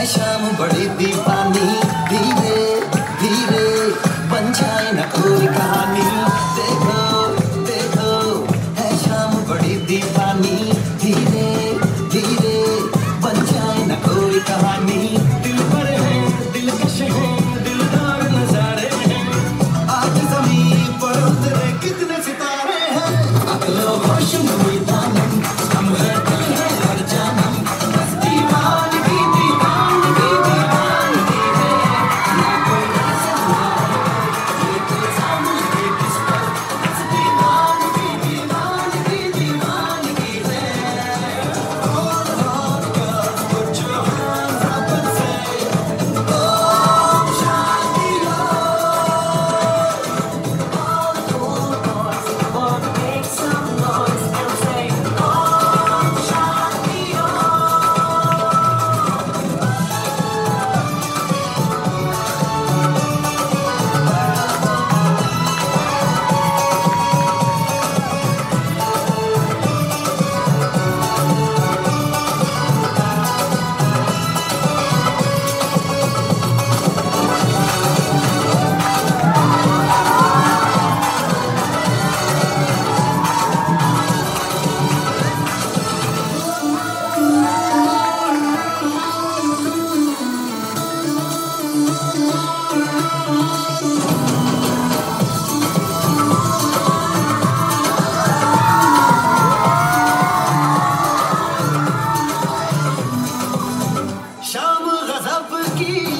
शाम बड़ी दीवानी, धीरे धीरे बन जाए ना कोई कहानी। देखो देखो है शाम बड़ी दीवानी, धीरे धीरे बन जाए ना कोई कहानी। दिल पर है दिलकश है दिलदार नजारे हैं, आज ज़मीं पर उतरे कितने सितारे हैं। अगलो होश में दानम हम है हर जानम, बस दीवानगी दीवानगी दीवानगी है। ना कोई राज़ ना है ये तो सामने किस पर, बस दीवानगी दीवानगी दीवानगी है। All hot girls put your hands up and say Om Shanti Om। All the cool boys wanna make some noise and say Om Shanti Om। शाम गज़ब की